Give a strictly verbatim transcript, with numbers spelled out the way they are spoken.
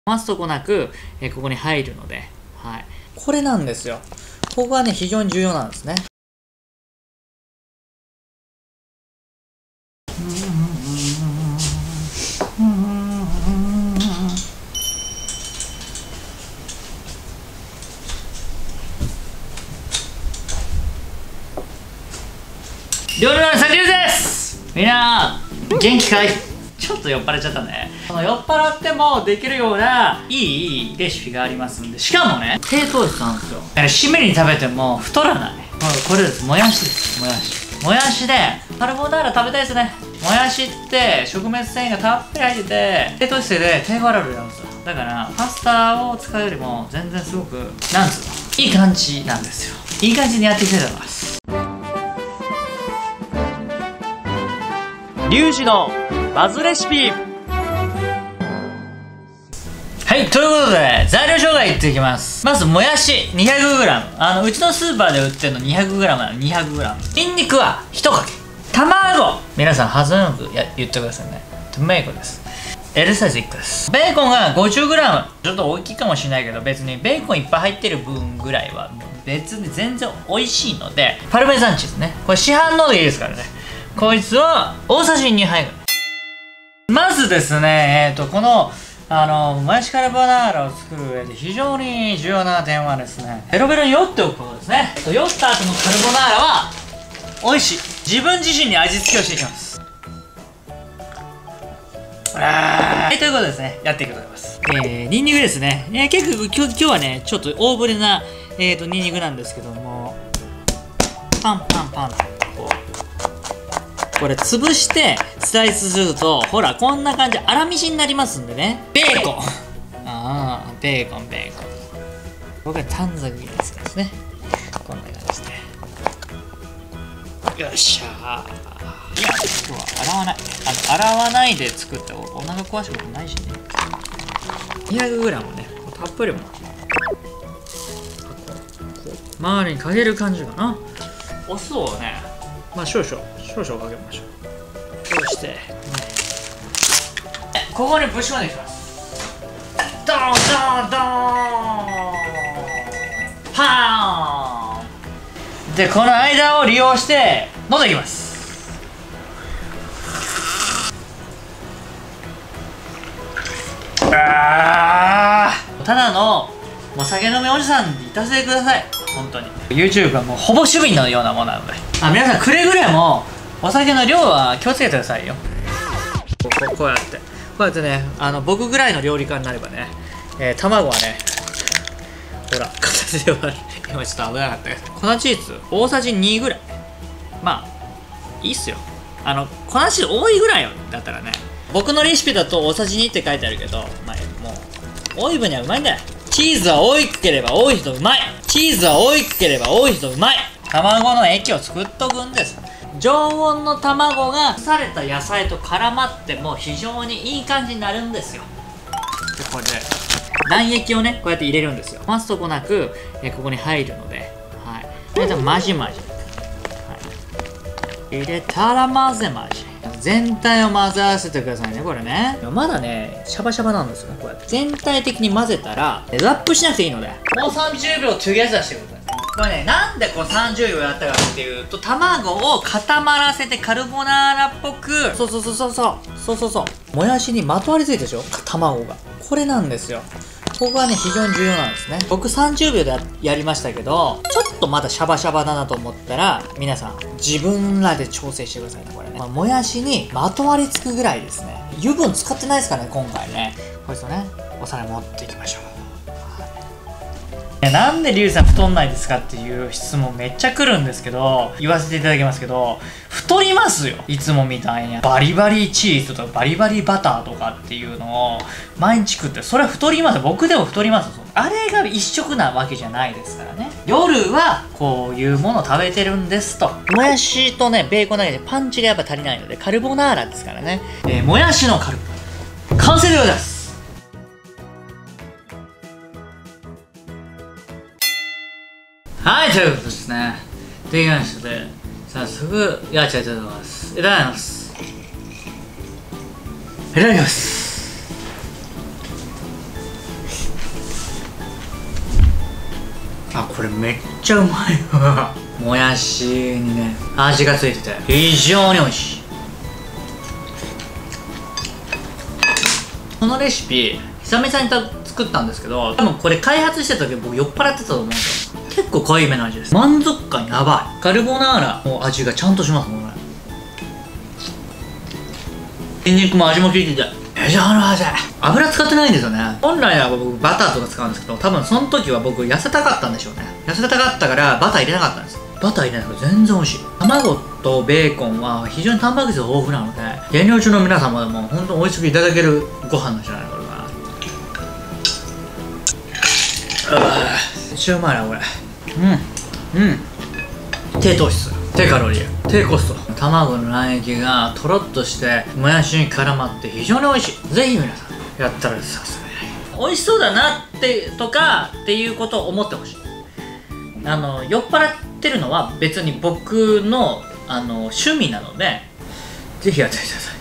余すとこなく、えー、ここに入るので、はい。これなんですよ。ここがね、非常に重要なんですね。料理のさりゅうです。みんな元気かい？ちょっと酔っ払っちゃったね。この酔っ払ってもできるようないいレシピがありますんで、しかもね低糖質なんですよ。だから締めに食べても太らない。これです。もやしです。もやしもやしでカルボナーラ食べたいですね。もやしって食物繊維がたっぷり入ってて低糖質で低カロリーなんですよ。だからパスタを使うよりも全然すごくなんつうのいい感じなんですよ。いい感じにやっていきたいと思います。リュウジのバズレシピ。はい、ということで材料紹介いっていきます。まずもやし にひゃくグラム、 あのうちのスーパーで売ってるの にひゃくグラム なの。 にひゃくグラム ニンニクはひとかけ、卵、皆さん発音よくや言ってくださいね。トメイコです。 L サイズいっこです。ベーコンが ごじゅうグラム、 ちょっと大きいかもしれないけど、別にベーコンいっぱい入ってる分ぐらいは別に全然美味しいので、パルメザンチーズね、これ市販のでいいですからね。こいつは大さじにはいぐらい。まずですね、えっとこのあのもやしカルボナーラを作る上で非常に重要な点はですね、ベロベロに酔っておくことですね。酔った後のカルボナーラは美味しい。自分自身に味付けをしていきます。はい、ということでですね、やっていきたいと思います。えー、ニンニクですね。えー、結構今日今日はねちょっと大ぶりな、えー、とニンニクなんですけども、パンパンパンとこうこれ潰してスライスすると、ほらこんな感じ粗みじんになりますんでね。ベーコン、ああベーコンベーコン、僕は短冊切りですね。こんな感じで、よっしゃー。いや今日は洗わない、あの洗わないで作ってお腹壊したことないしね。 にひゃくグラム ね、たっぷりも周りにかける感じかな。お酢をね、まあ少々少々かけましょう。そして、ね、ここにぶち込んでいきます。ドーンドーンドーンパーンで、この間を利用して飲んでいきます。あー、ただのもう酒飲みおじさんにいたせてください。本当に YouTube はもうほぼ趣味のようなものなので、あ、皆さんくれぐれもお酒の量は気をつけてくださいよ。こう、こうやってこうやってね、あの僕ぐらいの料理家になればね、えー、卵はね、ほら形で割る。今ちょっと危なかったけど、粉チーズ大さじにぐらい、まあいいっすよ。あの粉チーズ多いぐらいだったらね、僕のレシピだと大さじにって書いてあるけど、まあもう多い分にはうまいんだよ。チーズは多ければ多いほどうまい。チーズは多ければ多いほどうまい。卵の液を作っとくんです。常温の卵が蒸された野菜と絡まっても非常にいい感じになるんですよ。でこれで卵液をねこうやって入れるんですよ。余すとこなくえここに入るので、はい、これでまじまじ、はい、入れたら混ぜ混ぜ全体を混ぜ合わせてくださいね。これねまだねシャバシャバなんですよ。こうやって全体的に混ぜたらラップしなくていいので、もうさんじゅうびょうトゥゲザーしてください。これね、なんでこうさんじゅうびょうやったかっていうと、卵を固まらせてカルボナーラっぽく、そうそうそうそうそうそうそうそうもやしにまとわりついてるでしょ、卵が。これなんですよ。ここがね非常に重要なんですね。僕さんじゅうびょうで や, やりましたけど、ちょっとまだシャバシャバだなと思ったら皆さん自分らで調整してくださいね。これね、まあ、もやしにまとわりつくぐらいですね。油分使ってないですからね今回ね。こいつをねお皿に持っていきましょう。なんでリュウジさん太んないですかっていう質問めっちゃ来るんですけど、言わせていただきますけど、太りますよ。いつもみたいにバリバリチーズとかバリバリバターとかっていうのを毎日食って、それは太りますよ。僕でも太りますよ。あれが一食なわけじゃないですからね。夜はこういうものを食べてるんですと。もやしとねベーコンだけでパンチがやっぱ足りないので、カルボナーラですからね、えー、もやしのカルボナーラ完成でございます。はい、ということですね。できましたので、早速やっちゃいたいと思います。いただきます。いただきます。 あ、これめっちゃうまいわもやしにね味がついてて非常に美味しい。このレシピ久々に作ったんですけど、多分これ開発してた時僕酔っ払ってたと思うんですよ。結構濃いめの味です。満足感やばい。カルボナーラの味がちゃんとしますもんね。ニンニクも味も効いてて非常に味。油使ってないんですよね。本来は僕バターとか使うんですけど、多分その時は僕痩せたかったんでしょうね。痩せたかったからバター入れなかったんですよ。バター入れないから全然美味しい。卵とベーコンは非常にタンパク質豊富なので、減量中の皆様でも本当に美味しくいただけるご飯なんじゃないのかな。めっちゃうまいなこれ。うんうん低糖質低カロリー低コスト、卵の卵液がとろっとしてもやしに絡まって非常に美味しい。ぜひ皆さんやったらさすがに美味しそうだなってとかっていうことを思ってほしい。あの酔っ払ってるのは別に僕のあの趣味なので、ぜひやってみてください。